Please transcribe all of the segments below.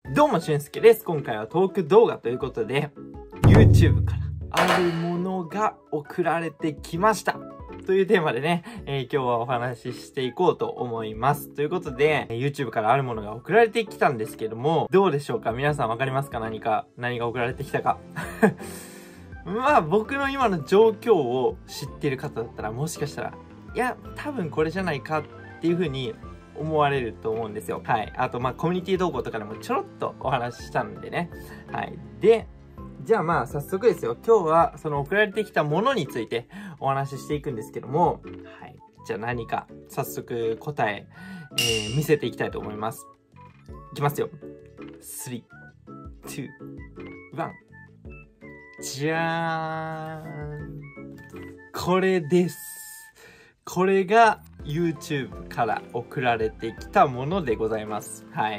どうも、しゅんすけです。今回はトーク動画ということで、YouTube からあるものが送られてきました。というテーマでね、今日はお話ししていこうと思います。ということで、YouTube からあるものが送られてきたんですけども、どうでしょうか？皆さんわかりますか？何が送られてきたか。まあ、僕の今の状況を知ってる方だったら、もしかしたら、いや、多分これじゃないかっていう風に思われると思うんですよ。はい。あと、コミュニティ動画とかでもちょろっとお話ししたんでね。はい。で、じゃあ早速ですよ。今日はその送られてきたものについてお話ししていくんですけども、はい。じゃあ何か早速答え、見せていきたいと思います。いきますよ。3、2、1。じゃーん。これです。これが YouTube から送られてきたものでございます。はい。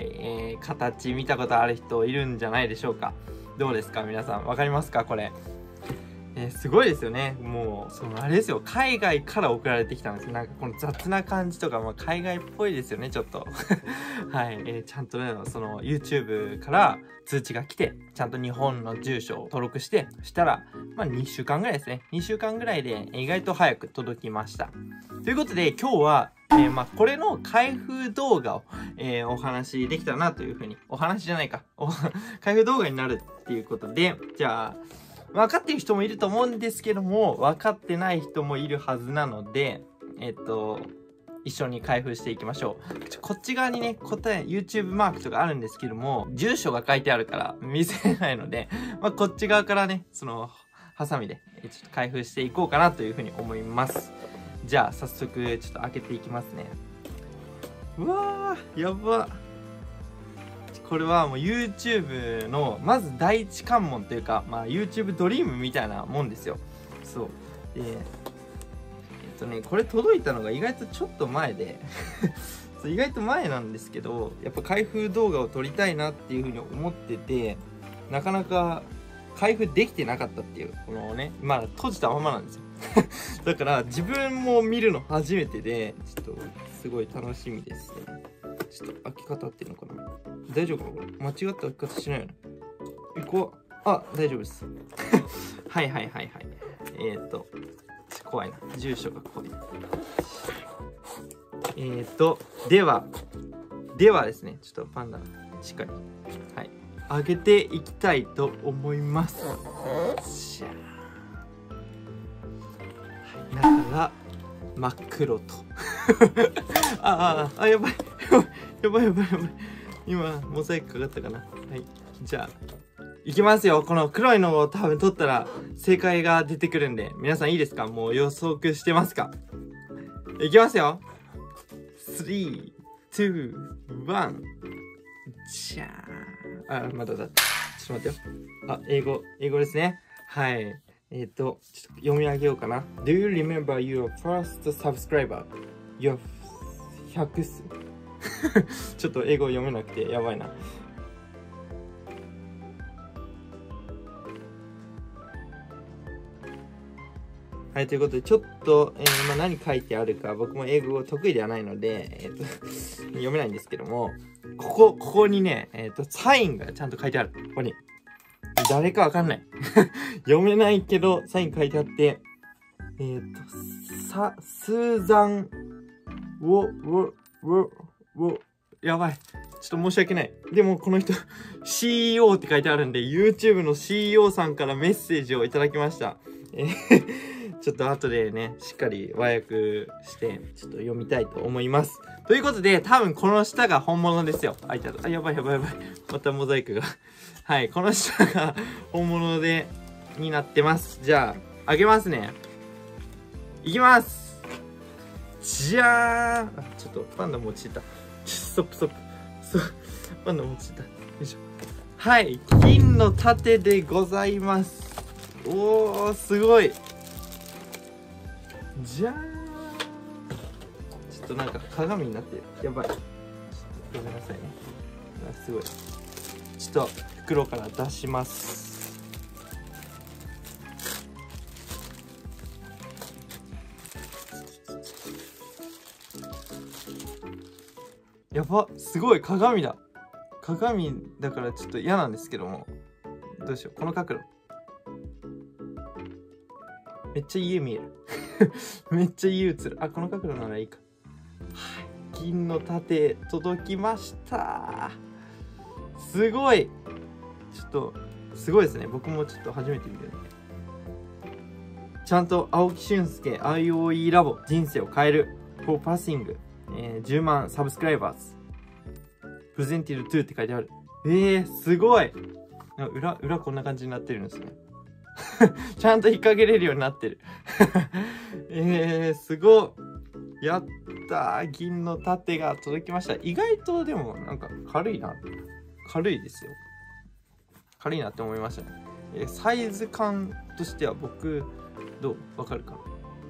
形見たことある人いるんじゃないでしょうか。どうですか皆さん。わかりますかこれ。すごいですよね。もう、あれですよ。海外から送られてきたんですよ。なんかこの雑な感じとか、海外っぽいですよね、ちょっと。はい。ちゃんとね、YouTube から通知が来て、ちゃんと日本の住所を登録して、したら、2週間ぐらいですね。2週間ぐらいで意外と早く届きました。ということで、今日は、これの開封動画を、お話できたらなというふうに、お話じゃないか。開封動画になるっていうことで、じゃあ、分かってる人もいると思うんですけども、分かってない人もいるはずなので、一緒に開封していきましょう。こっち側にね、YouTube マークとかあるんですけども、住所が書いてあるから見せないので、こっち側からね、ハサミで、ちょっと開封していこうかなというふうに思います。じゃあ、早速、ちょっと開けていきますね。うわー、やば。これはもう YouTube のまず第一関門というか、YouTube ドリームみたいなもんですよ。そうでこれ届いたのが意外とちょっと前で意外と前なんですけど、やっぱ開封動画を撮りたいなっていうふうに思ってて、なかなか開封できてなかったっていう、このね、閉じたままなんですよだから自分も見るの初めてで、ちょっとすごい楽しみですね。ちょっと開き方っていうのかな、大丈夫かなこれ。間違った開き方しないよね。大丈夫ですはい怖いな、住所が怖い。ではですね、ちょっとパンダしっかり開けていきたいと思います。じゃあ、中が真っ黒とやばい今モザイクかかったかな。はい、じゃあいきますよ。この黒いのを多分取ったら正解が出てくるんで、皆さんいいですか？もう予測してますか？いきますよ。3、2、1。じゃあ。まだ。ちょっと待ってよ。英語ですね。はい。ちょっと読み上げようかな。Do you remember your first subscriber? Your 100ちょっと英語読めなくてやばいな。はい、ということで、ちょっと、何書いてあるか、僕も英語得意ではないので、読めないんですけども、ここにね、サインがちゃんと書いてある。ここに。誰かわかんない。読めないけど、サイン書いてあって、スーザン、やばい。ちょっと申し訳ない。でも、この人、CEO って書いてあるんで、YouTube の CEO さんからメッセージをいただきました。ちょっと後でね、しっかり和訳して、ちょっと読みたいと思います。ということで、多分この下が本物ですよ。やばい。またモザイクが。はい、この下が本物になってます。じゃあ、開けますね。いきます。じゃーん。ちょっとパンダも落ちてた。ストップ。パンダも落ちてた。よいしょ。はい、金の盾でございます。おー、すごい。じゃーん。ちょっとなんか鏡になってる。やばい。ちょっとごめんなさいね。すごい。ちょっと袋から出します。やば、すごい鏡だ。 鏡だからちょっと嫌なんですけども、どうしよう。この角度めっちゃ家見えるめっちゃ家映る。あ、この角度ならいいか。はい、銀の盾届きました。すごい。ちょっとすごいですね。僕もちょっと初めて見る。ちゃんと青木俊介 IOE ラボ人生を変える for passing、10万サブスクライバーズプレゼンティル2って書いてある。すごい。裏こんな感じになってるんですねちゃんと引っ掛けれるようになってるすごい。やったー。銀の盾が届きました。意外とでもなんか軽いな。軽いですよ。軽いなって思いましたね。サイズ感としては僕どうわかるかな。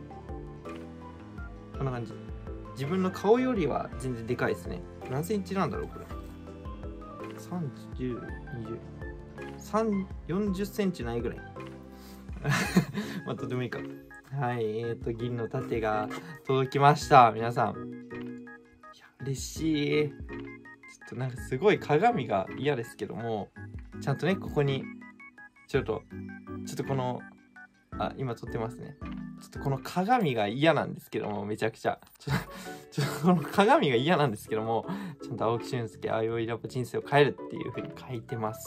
こんな感じ。自分の顔よりは全然でかいですね。何センチなんだろうこれ。30、20、40センチないぐらいまあとてもいいか。はい、銀の盾が届きました。皆さん。いや、嬉しい。ちょっとなんかすごい鏡が嫌ですけども、ちゃんとね、ここに、ちょっとこの、今撮ってますね。ちょっとこの鏡が嫌なんですけども、めちゃくちゃ。ちょっとこの鏡が嫌なんですけども、ちゃんと青木俊介 IOE ラボ人生を変えるっていう風に書いてます。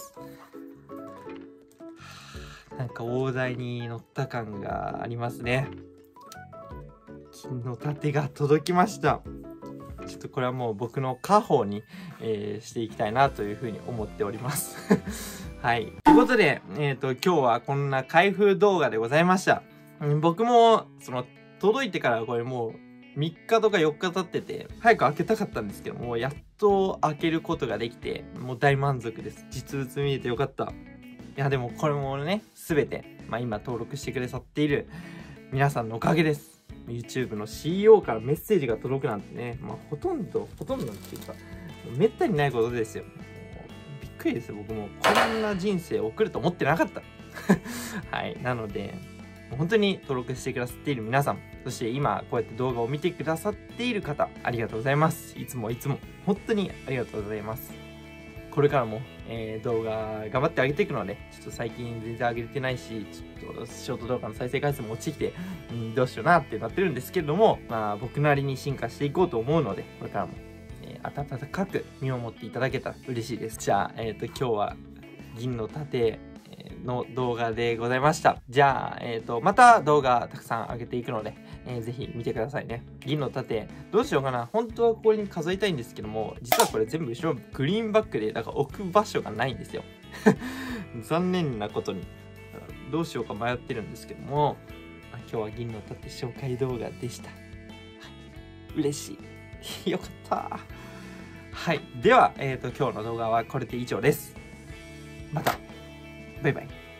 なんか大台に乗った感がありますね。金の盾が届きました。ちょっとこれはもう僕の家宝に、していきたいなというふうに思っておりますはい。ということで、今日はこんな開封動画でございました。僕も届いてからこれもう3日とか4日経ってて、早く開けたかったんですけども、やっと開けることができて、もう大満足です。実物見えてよかった。いやでもこれもね、すべて、今登録してくださっている皆さんのおかげです。YouTube の CEO からメッセージが届くなんてね、ほとんどっていうか、めったにないことですよ。びっくりですよ。僕もこんな人生を送ると思ってなかったはい。なので、本当に登録してくださっている皆さん、そして今こうやって動画を見てくださっている方、ありがとうございます。いつも本当にありがとうございます。これからも、動画頑張って上げていくので、ちょっと最近全然上げれてないし、ちょっとショート動画の再生回数も落ちてきて、どうしようなってなってるんですけれども、僕なりに進化していこうと思うので、これからも、温かく見守っていただけたら嬉しいです。じゃあ、今日は銀の盾の動画でございました。じゃあ、また動画たくさん上げていくので、ぜひ見てくださいね。銀の盾、どうしようかな。本当はここに数えたいんですけども、実はこれ全部後ろグリーンバックで、だから置く場所がないんですよ。残念なことに。どうしようか迷ってるんですけども、今日は銀の盾紹介動画でした。はい、嬉しい。よかった。はい。では、今日の動画はこれで以上です。また。バイバイ。